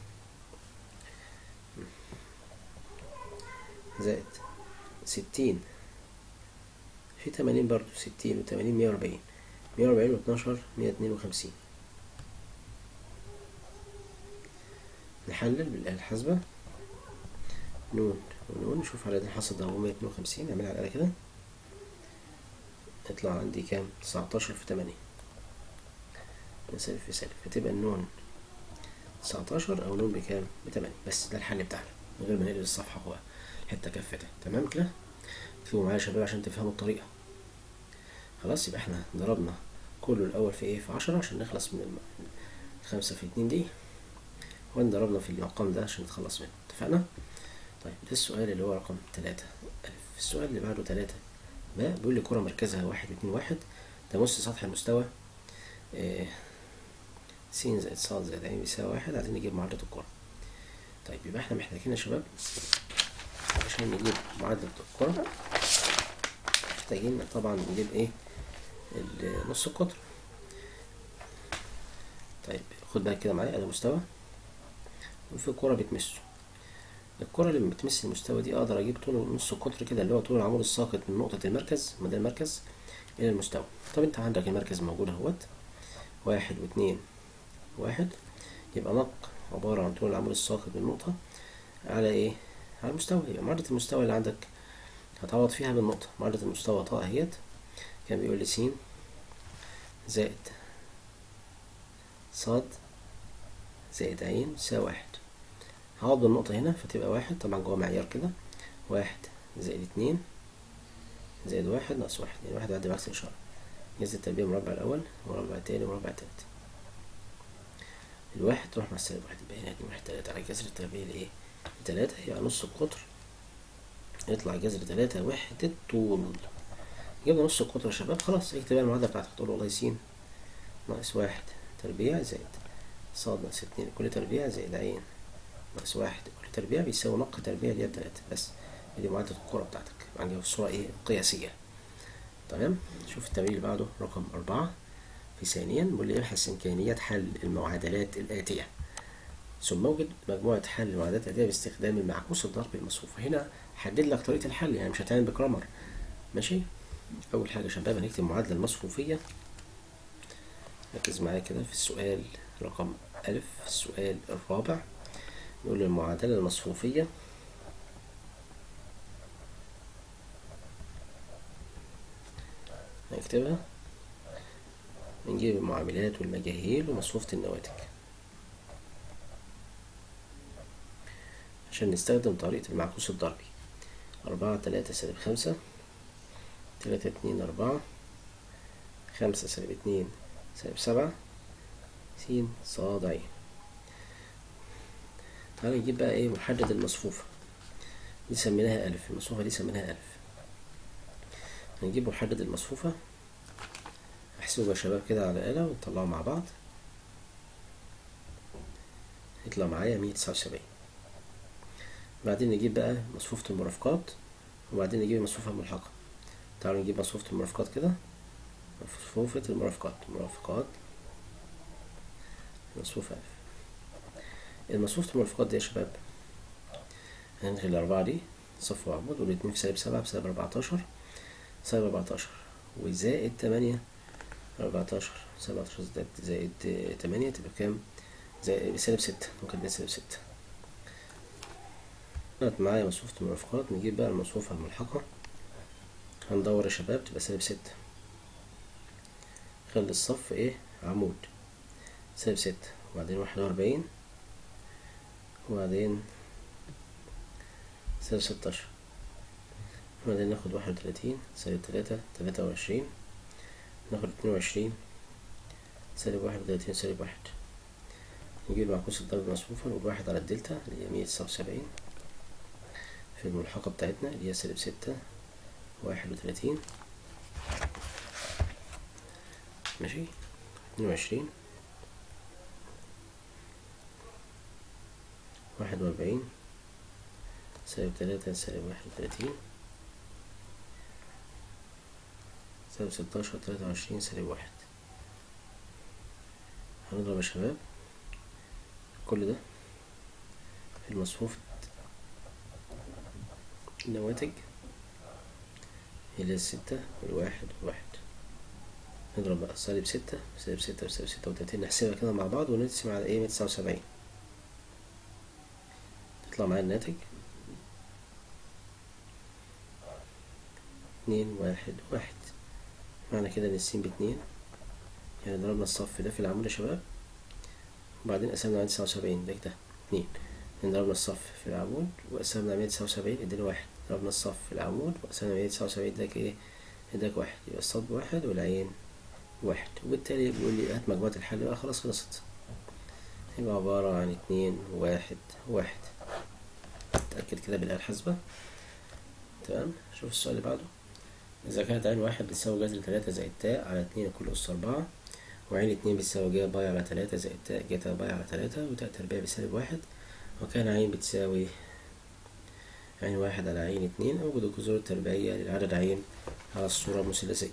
زائد 60 في 80 برضو، 60 و80 140، 140 و12 152. نحلل بالآلة الحاسبة نون ونون، نشوف على ده الحاصل ده هو 152، نعملها على الآلة كده يطلع عندي كام؟ 19 في 8 سالب في سالب، فتبقى النون 19 أو نون بكام؟ ب8. بس ده الحل بتاعنا من غير ما نقلب الصفحة، هو الحتة كفتها. تمام كده؟ اكتبوا معايا يا شباب عشان تفهموا الطريقة. خلاص. يبقى احنا ضربنا كله الأول في ايه؟ في 10 عشان نخلص من 5 في 2 دي، وضربنا في المقام ده عشان نتخلص منه. اتفقنا؟ طيب ده السؤال اللي هو رقم 3 ألف. السؤال اللي بعده 3 بقى بيقول لي كرة مركزها 1 2 1 تمس سطح المستوى س زائد ص زائد ع بيساوي 1. عايزين نجيب معادلة الكرة. طيب يبقى احنا محتاجين يا شباب عشان نجيب معادلة الكرة محتاجين طبعا نجيب ايه؟ نص القطر. طيب خد بالك كده معايا، ادي مستوى وفي كرة بتمسه. الكرة اللي بتمس المستوى دي اقدر اجيب طول نص القطر كده، اللي هو طول العمود الساقط من نقطة المركز، من ده المركز الى المستوى. طب انت عندك المركز موجود اهوت، 1 و2 1، يبقى نق عبارة عن طول العمود الساقط من نقطة على ايه؟ على المستوى. يبقى معادلة المستوى اللي عندك هتعوض فيها بالنقطة. معادلة المستوى طاء اهيت، كان بيقول لي س زائد ص زائد ع يساوي 1. هعوض بالنقطة هنا فتبقى 1، طبعا جوه معيار كده، 1 زائد 2 زائد 1 ناقص 1، يعني 1 بعد بعكس الإشارة. جذر التربيع مربع الأول مربع التاني مربع التالت. الواحد تروح مع السالب 1 يبقى هنا 2 1 3 على جذر التربيع لإيه؟ 3 هي نص القطر، يطلع جذر 3 وحدة طول. جبنا نص القطر يا شباب، خلاص اكتب المعادلة بتاعتك، تقول والله س ناقص 1 تربيع زائد ص ناقص 2 كل تربيع زائد ع ناقص 1 كل تربيع بيساوي نق تربيع اللي هي 3 بس. دي معادلة الكرة بتاعتك عندي في الصورة ايه؟ قياسية. تمام. شوف التمرين اللي بعده رقم 4 في ثانيا، بيقول لي ابحث إمكانيات حل المعادلات الآتية ثم اوجد مجموعة حل المعادلات الآتية باستخدام المعكوس الضربي المصفوفة. هنا حدد لك طريقة الحل، يعني مش هتعمل بكرامر. ماشي. أول حاجة يا شباب هنكتب المعادلة المصفوفية. ركز معايا كده في السؤال رقم ألف، السؤال الرابع، نقول المعادلة المصفوفية هنكتبها، نجيب المعاملات والمجاهيل ومصفوفة النواتج عشان نستخدم طريقة المعكوس الضربي. 4 3 سالب 5 3 2 4 5 سالب 2 سالب 7 س ص ع. تعالى نجيب بقى ايه محدد المصفوفة دي، سميناها ألف. المصفوفة دي سميناها ألف. هنجيب محدد المصفوفة، احسبوا يا شباب كده على الآلة ونطلعه مع بعض، يطلع معايا 179. بعدين نجيب بقى مصفوفة المرافقات، وبعدين نجيب المصفوفة الملحقة. تعالوا نجيب مصفوفة المرافقات كده. مصفوفة المرافقات، مرافقات مصفوفة ألف. المصفوفة المرافقات دي يا شباب هنلغي الأربعة دي صف وعمود، والاتنين في سالب 7 بسالب 14 سالب 14 وزائد 8 14 17 زائد 8 تبقى بكام؟ زائد سالب 6. ممكن تبقى سالب 6. معايا مصفوفة المرافقات. نجيب بقى المصفوفة الملحقة، هندور يا شباب تبقى سالب 6. خلي الصف ايه؟ عمود. سالب 6 وبعدين 41 وبعدين سالب 16 وبعدين ناخد 31 سالب 3 23 ناخد 22 سالب 31 سالب 1. نجيب معكوس الضرب المصفوفة، نقول 1 على الدلتا اللي هي 179 في الملحقة بتاعتنا اللي هي سالب 6 31. ماشي. 22 41 سالب 3 سالب 31 سالب 16 23 سالب 1. هنضرب يا شباب كل ده في المصفوفة النواتج اللي هي 6 والواحد والواحد. نضرب بقى سالب 6 سالب 6 وسالب 36، نحسبها كده مع بعض ونقسم على ايه؟ 179. تطلع معايا الناتج 2 1 1. معنى كده ان السين ب2، يعني ضربنا الصف ده في العمود يا شباب وبعدين قسمنا على 79 ده كده 2. ضربنا الصف في العمود وقسمنا 179 ادينا 1. ضربنا الصف في العمود وقسمنا 179 اداك ايه؟ اداك 1. يبقى الصاد 1 والعين 1. وبالتالي بيقول لي هات مجموعة الحل بقى. خلاص خلصت. يبقى عبارة عن 2 1 1. اتأكد كده بالآلة الحاسبة. تمام. شوف السؤال اللي بعده. إذا كانت عين 1 بتساوي جذر 3 زائد تاء على 2 كل أس 4، وعين 2 بتساوي ج باي على 3 زائد تاء جتا باي على 3، وتاء تربيع بسالب 1، وكان عين بتساوي عين 1 على عين 2، أوجد الجذور التربيعية للعدد عين على الصورة المثلثية.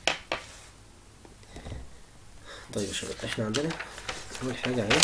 طيب يا شباب احنا عندنا أول حاجة عين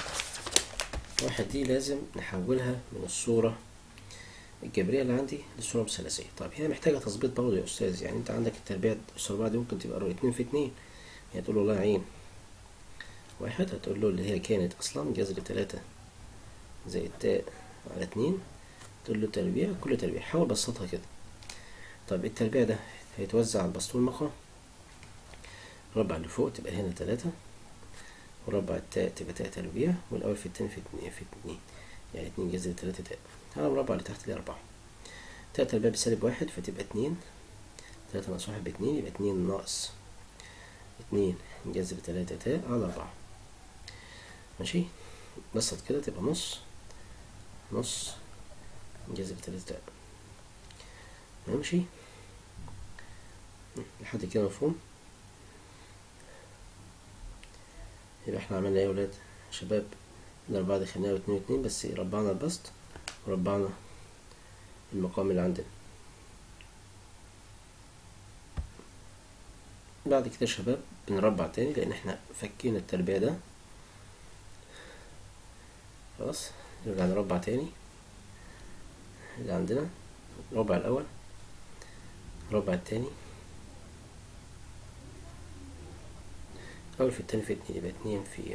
1 دي لازم نحولها من الصورة الجبرية اللي عندي للصورة المثلثية. طيب هي محتاجة تظبيط برضه يا أستاذ. يعني أنت عندك التربيع أس 4 دي ممكن تبقى 2 في 2، يعني تقول له والله عين 1 هتقول له اللي هي كانت أصلا جذر 3 زائد تاء على 2، تقول له تربيع كل تربيع. حاول بسطها كده. طيب التربيع ده هيتوزع على البسط والمقام. ربع اللي فوق تبقى هنا 3، وربع التاء تبقى تاء تربيع، والأول في التاني في 2 يعني 2 جذر 3 تاء على مربع اللي تحت دي 4. تاء تربيع بسالب واحد فتبقى اتنين، تلاتة ناقص واحد باتنين، يبقى اتنين ناقص اتنين جذر تلاتة تاء على أربعة. ماشي، بسط كده تبقى نص جذر تلاتة تاء. ماشي لحد كده مفهوم؟ يبقى احنا عملنا ايه يا ولاد شباب؟ الأربعة دي خليناها باتنين واتنين، بس ربعنا البسط وربعنا المقام اللي عندنا. بعد كده يا شباب بنربع تاني، لأن احنا فكينا التربيع ده خلاص. نرجع نربع تاني اللي عندنا، الربع الأول، الربع التاني، أول في التاني في اتنين، يبقى اتنين في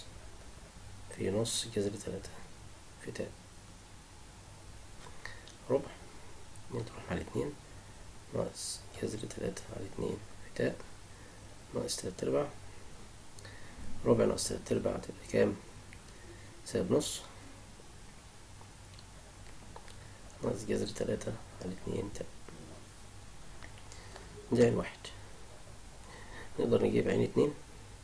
نص جذر تلاتة في تاء ربع، اتنين تروح مع الاتنين ناقص جذر تلاتة على اتنين في تاء ناقص تلات أرباع، ربع ناقص تلات أرباع تبقى كام؟ سالب نص ناقص جذر تلاتة على اتنين تاء. دي عين واحد. نقدر نجيب عين اتنين.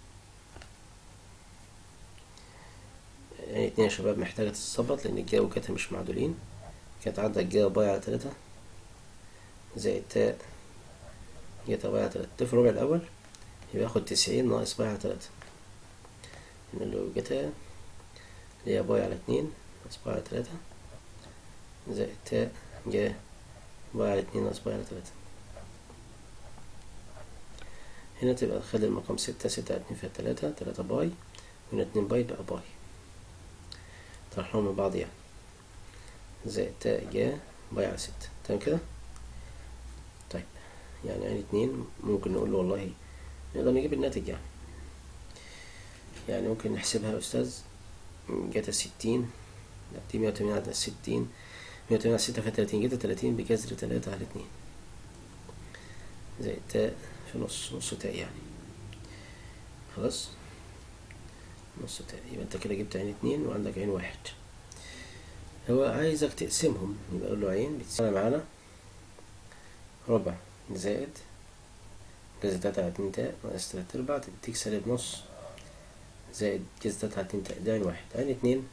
عين اتنين يا شباب محتاجة تتظبط، لأن الجا وكاتا مش معدولين. كانت عندك جا باي على تلاتة زائد تاء جاتا باي على تلاتة. ده في الربع الأول يبقى ياخد 90 ناقص باي على تلاتة، إن لو جاتا اللي هي باي على اتنين ناقص باي على تلاتة زائد تاء جا باي على اتنين ناقص باي على تلاتة. هنا تبقى خلي المقام ستة، ستة على اتنين فيها تلاتة، تلاتة باي، وهنا اتنين باي بقى باي، طرحهم من بعض يعني، زائد تاء جا باي على ستة. تمام كده؟ طيب يعني عين اتنين ممكن نقول له والله نقدر نجيب الناتج يعني ممكن نحسبها يا أستاذ. جاتا 60، لا دي 180 على 60، 180 على 6 في 30، جاتا 30 بجذر 3 على 2 زائد تاء في نص تاء يعني خلاص، نص تاء. يبقى انت كده جبت عين 2 وعندك عين 1. هو عايزك تقسمهم، يبقى اقول له عين بتساوي معانا ربع زائد جذر 3 على 2 تاء ناقص 3 أرباع، تديك سالب نص زائد جذر 3 على 2 تاء. ده عين 1. عين 2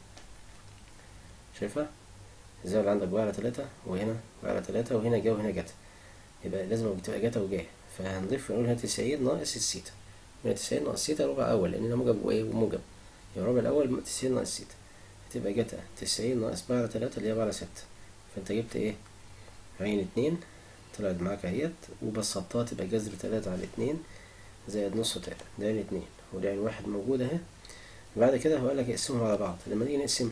شايفها؟ الزاوية اللي عندك باي على 3 وهنا باي على 3 وهنا جا وهنا جتا، يبقى لازم تبقى جتا وجاية، فهنضيف ونقول هنا 90 ناقص السيتا. هنا 90 ناقص سيتا ربع أول، لأن هنا موجب وإيه وموجب، يبقى الربع الأول 90 ناقص سيتا، هتبقى جتا 90 ناقص باي على 3 اللي هي باي على 6. فأنت جبت إيه؟ عين 2 طلعت معاك اهيت، وبسطتها تبقى جذر 3 على 2 زائد نص تاء. ده عين 2 وده عين 1 موجودة اهي. بعد كده هو قالك اقسمهم على بعض. لما نيجي نقسم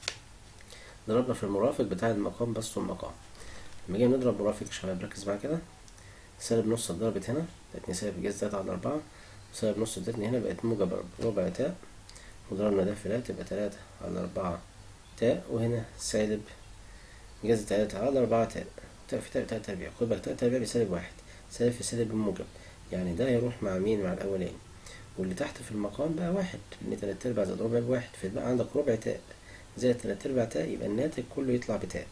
ضربنا في المرافق بتاع المقام بس والمقام. لما جينا نضرب مرافق يا شباب ركز معايا كده، سالب نص اتضربت هنا ادتني سالب جذر 3 على 4، وسالب نص ادتني هنا بقت موجب ربع تاء، وضربنا ده في ده تبقى 3 على 4 تاء، وهنا سالب جذر 3 على 4 تاء. تاء في تاء، تاء تربيع. خد بالك تاء تربيع بسالب واحد، سالب في سالب بموجب، يعني ده هيروح مع مين؟ مع الأولاني، واللي تحت في المقام بقى واحد، لأن 3 أرباع زائد ربع بواحد، فيبقى عندك ربع تاء زائد 3 أرباع تاء، يبقى الناتج كله يطلع بتاء.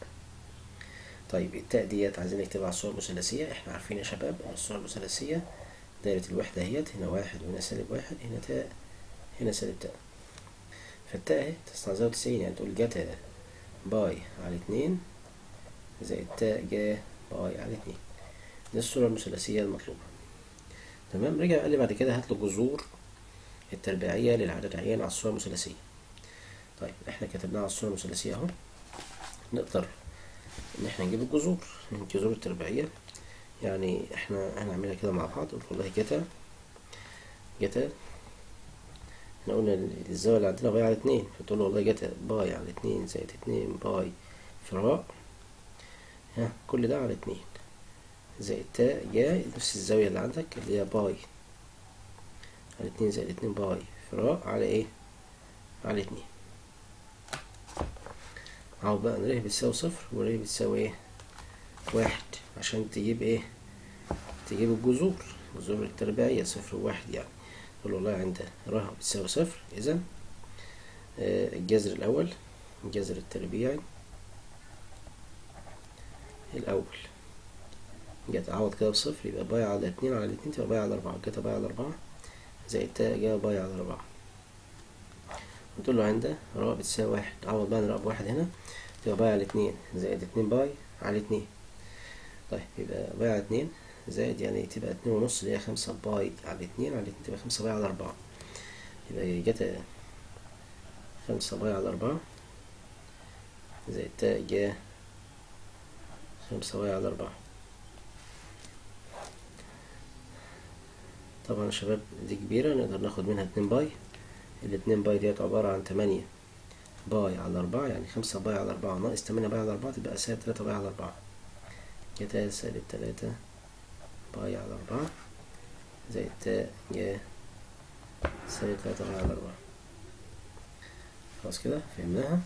طيب التاء ديت عايزين نكتبها على الصورة المثلثية. احنا عارفين يا شباب ان الصورة المثلثية دايرة الوحدة اهيت، هنا واحد وهنا سالب واحد، هنا تاء هنا سالب تاء. فالتاء اهي تصنع زاوية 90، يعني تقول جتا باي على 2 زائد تاء جا باي على 2. دي الصورة المثلثية المطلوبة. تمام. رجع قال لي بعد كده هات له جذور التربيعية للعدد عيان على الصورة المثلثية. طيب احنا كتبناها على الصورة المثلثية اهو، نقدر ان احنا نجيب الجذور التربيعية. يعني احنا هنعملها كده مع بعض. قلت والله جتا احنا قلنا الزاوية اللي عندنا باي على 2، فتقول له والله جتا باي على 2 زائد 2 باي في راء، ها كل ده على 2 زائد تاء جا نفس الزاوية اللي عندك اللي هي باي على 2 زائد 2 باي في راء على ايه؟ على 2. اهو بقى ر بتساوي صفر ور بتساوي ايه؟ 1، عشان تجيب ايه؟ تجيب الجذور التربيعية صفر وواحد. يعني تقول والله عند ر بتساوي صفر، اذا الجذر الاول الجذر التربيعي الأول. جت أعوض كده بصفر، يبقى باي على اتنين على الاتنين تبقى باي على أربعة. جت باي على أربعة زائد تاء جا باي على أربعة. قلت له عند راء بتساوي واحد، عوض بقى راء بواحد هنا، تبقى باي على اتنين زائد اتنين باي على اتنين. طيب يبقى باي على اتنين زائد يعني تبقى اتنين ونص اللي هي خمسة باي على اتنين على اتنين تبقى خمسة باي على أربعة. يبقى جت خمسة باي على أربعة زائد تاء جا خمسة باي على أربعة. طبعا يا شباب دي كبيرة، نقدر ناخد منها اتنين باي. الاتنين باي ديت عبارة عن تمانية باي على أربعة، يعني خمسة باي على أربعة ناقص تمانية باي على أربعة تبقى سالب تلاتة باي على أربعة. جتا سالب تلاتة باي على أربعة زائد تاء جا سالب تلاتة باي على أربعة. خلاص كده فهمناها.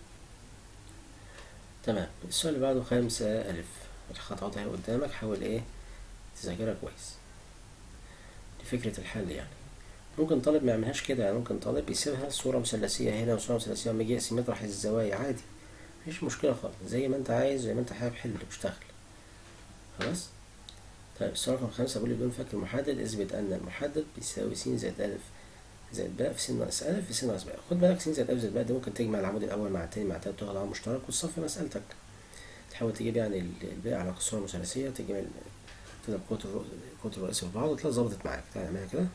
تمام. السؤال اللي بعده خمسة ألف. الخطوات اهي قدامك، حاول ايه تذاكرها كويس. دي فكرة الحل يعني. ممكن طالب ما يعملهاش كده، يعني ممكن طالب يسيبها صورة مثلثية هنا وصورة مثلثية لما يجي يقسم يطرح الزوايا عادي، مفيش مشكلة خالص، زي ما انت عايز زي ما انت حابب حل واشتغل. خلاص. طيب السؤال رقم خمسة بيقول لي بدون فك المحدد اثبت أن المحدد بيساوي س زائد ألف زائد باء في س ناقص ألف في س ناقص باء. خد بالك س زائد ألف زائد باء ده ممكن تجمع العمود الأول مع التاني مع التالت وتاخد عمود مشترك وتصفي مسألتك. تحاول تجيب يعني الباء على الصورة المثلثية، تجيب تضرب قوة الرئيسي في بعض وتلاقي ظبطت معاك. تعالى نعملها كده.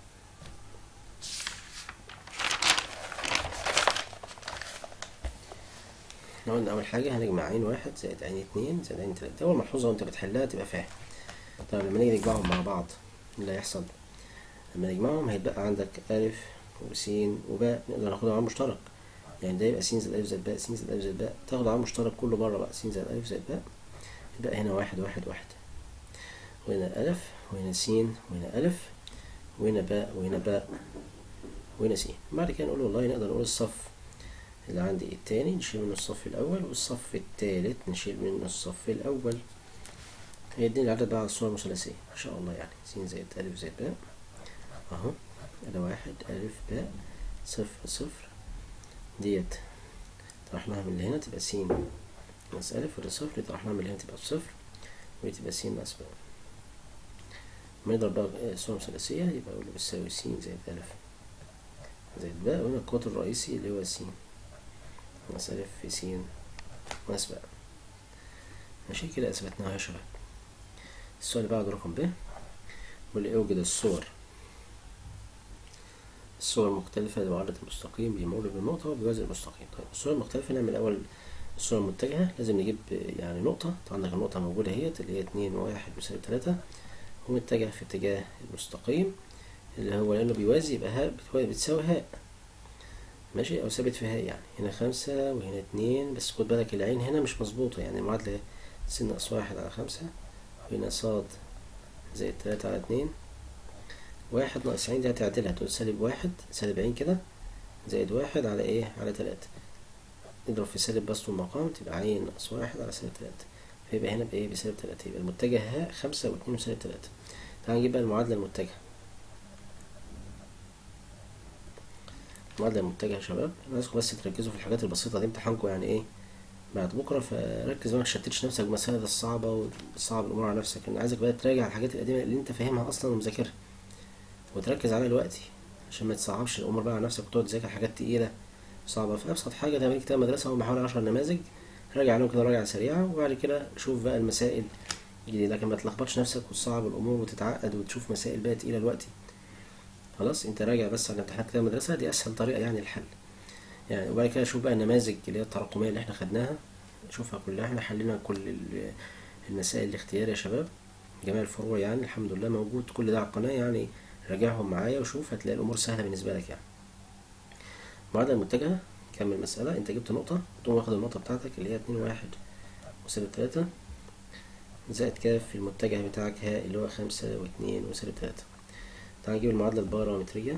احنا قلنا أول حاجة هنجمع عين واحد زائد عين اتنين زائد عين تلاتة. أول ملحوظة وأنت بتحلها تبقى فاهم. طيب لما نيجي نجمعهم مع بعض إيه اللي هيحصل؟ لما نجمعهم هيتبقى عندك ألف وسين وباء، نقدر ناخدها عامل مشترك، يعني ده يبقى س زائد ألف زائد باء س زائد ألف زائد باء، تاخد عامل مشترك كله بره بقى س زائد ألف زائد باء، يبقى هنا واحد واحد واحد، وهنا ألف وهنا س وهنا ألف وهنا باء وهنا باء وهنا س. بعد كده نقول والله نقدر نقول الصف اللي عندي التاني نشيل منه الصف الأول، والصف التالت نشيل منه الصف الأول. هيديني العدد بقى على الصورة المثلثية إن شاء الله، يعني س زائد ألف زائد باء أهو، ده واحد ألف باء صفر صفر، ديت طرحناها من اللي هنا تبقى س ناقص ألف، وده صفر طرحناها من اللي هنا تبقى بصفر، ودي تبقى س ناقص باء. لما نضرب بقى الصورة المثلثية يبقى أقول بتساوي س زائد ألف زائد باء، وهنا القوة الرئيسي اللي هو س ناقص ألف في س ناقص باء. ماشي كده أثبتناها يا شباب. السؤال اللي بعده رقم ب بيقول لي اوجد الصور المختلفة لمعادلة المستقيم بيمر بالنقطة وبجزء المستقيم. طيب الصورة المختلفة نعمل الأول الصورة المتجهة، لازم نجيب يعني نقطة. عندك النقطة موجودة اهيت اللي هي اتنين وواحد وسالب تلاتة، ومتجه في اتجاه المستقيم اللي هو لأنه بيوازي يبقى هاء بتساوي هاء، ماشي، أو ثابت في هاء. يعني هنا خمسة وهنا اتنين، بس خد بالك العين هنا مش مظبوطة، يعني المعادلة س ناقص واحد على خمسة، وهنا صاد زائد تلاتة على اتنين، واحد ناقص عين دي هتعدلها تقول سالب واحد سالب عين كده زائد واحد على ايه على تلاتة، نضرب في سالب بسط المقام تبقى عين ناقص واحد على سالب تلاتة، فيبقى هنا بايه بسالب تلاتة، يبقى المتجه ها خمسة واتنين وسالب تلاتة. تعال نجيب بقى المعادلة المتجهة. المعادلة المتجهة يا شباب انا عايزكم بس تركزوا في الحاجات البسيطة دي، امتحانكم يعني ايه بعد بكرة، فركز ما تشتتش نفسك بالمسائل الصعبة وتصعب الأمور على نفسك. أنا عايزك بقى تراجع الحاجات القديمة اللي أنت فاهمها أصلا ومذاكرها وتركز عليها دلوقتي عشان ما تصعبش الأمور بقى على نفسك وتقعد تذاكر حاجات تقيلة صعبة. في أبسط حاجة تعمل كتاب مدرسة أو محاولة 10 نماذج، راجع عليهم كده راجعة سريعة، وبعد كده شوف بقى المسائل الجديدة، لكن ما تلخبطش نفسك وتصعب الأمور وتتعقد وتشوف مسائل بقى تقيلة دلوقتي. خلاص أنت راجع بس على امتحانات كتاب مدرسة، دي أسهل طريقة يعني الحل يعني. وبعد كده شوف بقى النماذج اللي هي التراكمية اللي احنا خدناها، شوفها كلها، احنا حلينا كل المسائل الاختيار يا شباب، جميع الفروع يعني الحمد لله موجود كل ده على القناة، يعني راجعهم معايا وشوف هتلاقي الأمور سهلة بالنسبة لك يعني. المعادلة المتجهة كمل مسألة، انت جبت نقطة تقوم واخد النقطة بتاعتك اللي هي اتنين واحد وسالب تلاتة زائد كاف في المتجه بتاعك ها اللي هو خمسة واتنين وسالب تلاتة. تعال نجيب المعادلة البارامترية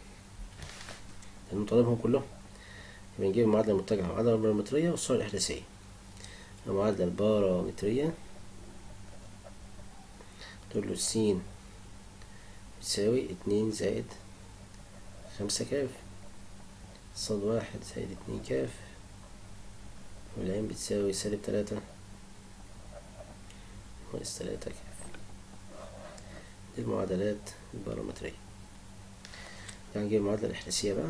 لأنه طالبهم كلهم، يبقى نجيب المعادلة المتجهة والمعادلة البارامترية والصورة الإحداثية. المعادلة البارامترية تقول له س بتساوي اتنين زائد خمسة كاف صاد واحد زائد اتنين كاف، والعين بتساوي سالب تلاتة ناقص 3 كاف. دي المعادلات البارومترية. يعني نجيب المعادلة الإحداثية بقى.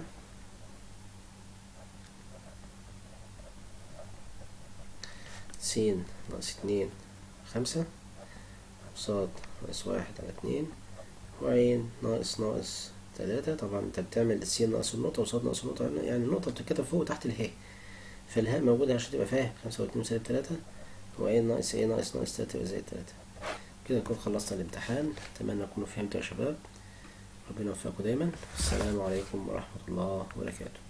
س ناقص 2 5، ص ناقص 1 على 2، وعين ناقص 3. طبعا انت بتعمل الس ناقص النقطة وصاد ناقص النقطة، يعني النقطة بتتكتب فوق وتحت الهاء، فالهاء موجودة عشان تبقى فاهم. 5 و2 +3، وعين ناقص ناقص 3 يبقى زائد 3. كده نكون خلصنا الامتحان. أتمنى تكونوا فهمتوا يا شباب. ربنا يوفقكم دايما. السلام عليكم ورحمة الله وبركاته.